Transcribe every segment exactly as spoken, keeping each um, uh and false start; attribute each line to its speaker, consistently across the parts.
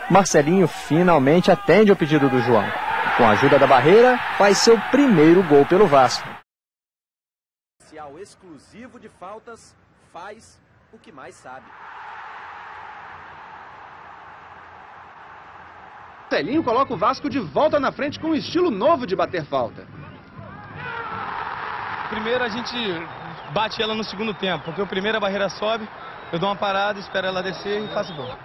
Speaker 1: Marcelinho finalmente atende ao pedido do João. Com a ajuda da barreira, faz seu primeiro gol pelo Vasco.
Speaker 2: O exclusivo de faltas faz o que mais sabe.
Speaker 3: Marcelinho coloca o Vasco de volta na frente com um estilo novo de bater falta.
Speaker 4: Primeiro a gente bate ela no segundo tempo, porque o primeiro a barreira sobe, eu dou uma parada, espero ela descer e faço gol.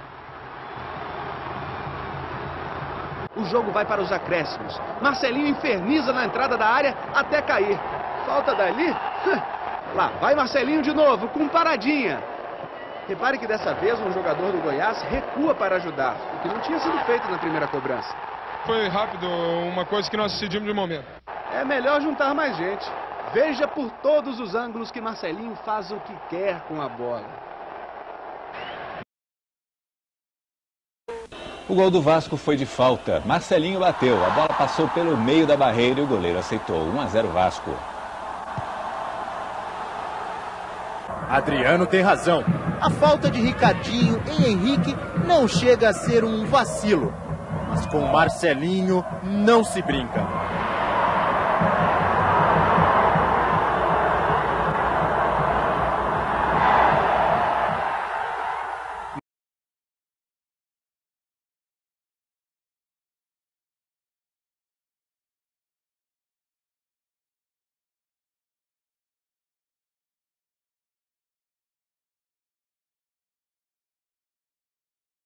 Speaker 3: O jogo vai para os acréscimos. Marcelinho inferniza na entrada da área até cair. Falta dali. Lá vai Marcelinho de novo, com paradinha. Repare que dessa vez um jogador do Goiás recua para ajudar, o que não tinha sido feito na primeira cobrança.
Speaker 5: Foi rápido, uma coisa que nós decidimos de momento.
Speaker 3: É melhor juntar mais gente. Veja por todos os ângulos que Marcelinho faz o que quer com a bola.
Speaker 6: O gol do Vasco foi de falta. Marcelinho bateu, a bola passou pelo meio da barreira e o goleiro aceitou. um a zero Vasco.
Speaker 7: Adriano tem razão. A falta de Ricardinho em Henrique não chega a ser um vacilo. Mas com Marcelinho não se brinca.